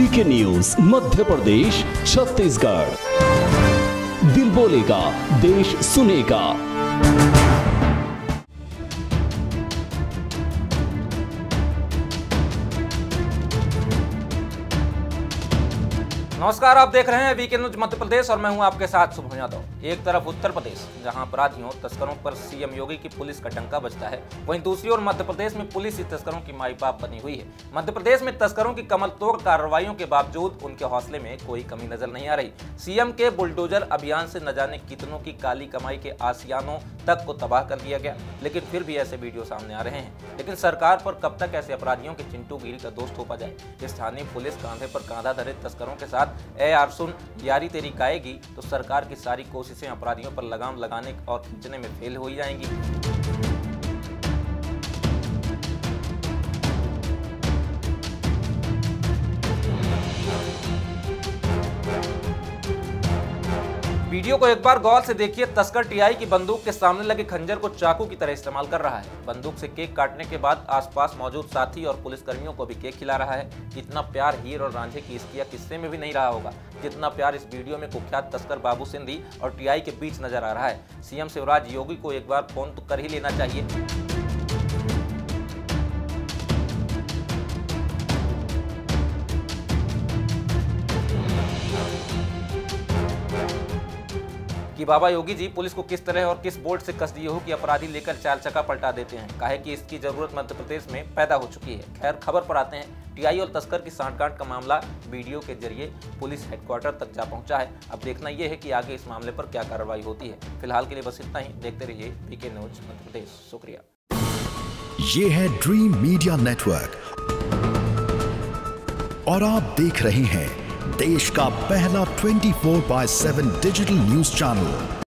VK news Madhya Pradesh Chhattisgarh. दिल बोलेगा, देश सुनेगा। नमस्कार, आप देख रहे हैं वीके न्यूज मध्य प्रदेश और मैं हूं आपके साथ शुभम यादव। एक तरफ उत्तर प्रदेश जहां अपराधियों तस्करों पर सीएम योगी की पुलिस का डंका बजता है, वहीं दूसरी ओर मध्य प्रदेश में पुलिस ही तस्करों की माई बाप बनी हुई है। मध्य प्रदेश में तस्करों की कमर तोड़ कार्रवाइयों के बावजूद उनके हौसले में कोई कमी नजर नहीं आ रही। सीएम के बुलडोजर अभियान से न जाने कितनों की काली कमाई के आसियानों तक को तबाह कर दिया गया, लेकिन फिर भी ऐसे वीडियो सामने आ रहे हैं। लेकिन सरकार पर कब तक ऐसे अपराधियों के चिंटूगिरी का दोष थोपा जाए। स्थानीय पुलिस कांधे पर कांधा धरे तस्करों के साथ यार सुन यारी तेरी गाएगी तो सरकार की सारी कोशिशें अपराधियों पर लगाम लगाने और खींचने में फेल हो जाएंगी। वीडियो को एक बार गौर से देखिए। तस्कर टीआई की बंदूक के सामने लगे खंजर को चाकू की तरह इस्तेमाल कर रहा है। बंदूक से केक काटने के बाद आसपास मौजूद साथी और पुलिसकर्मियों को भी केक खिला रहा है। इतना प्यार हीर और रांझे की इश्किया किस्से में भी नहीं रहा होगा जितना प्यार इस वीडियो में कुख्यात तस्कर बाबू सिंधी और टीआई के बीच नजर आ रहा है। सीएम शिवराज योगी को एक बार फोन तो कर ही लेना चाहिए। कि बाबा योगी जी पुलिस को किस तरह और किस बोल्ट से कस दिए हो कि अपराधी लेकर चार चक्का पलटा देते हैं। काहे कि इसकी जरूरत मध्य प्रदेश में पैदा हो चुकी है। खैर, खबर पर आते हैं। टीआई और तस्कर की सांठगांठ का मामला वीडियो के जरिए पुलिस हेडक्वार्टर तक जा पहुंचा है। अब देखना यह है कि आगे इस मामले पर क्या कार्रवाई होती है। फिलहाल के लिए बस इतना ही। देखते रहिए वीके न्यूज मध्य प्रदेश। शुक्रिया। ये है ड्रीम मीडिया नेटवर्क और आप देख रहे हैं देश का पहला 24/7 डिजिटल न्यूज चैनल।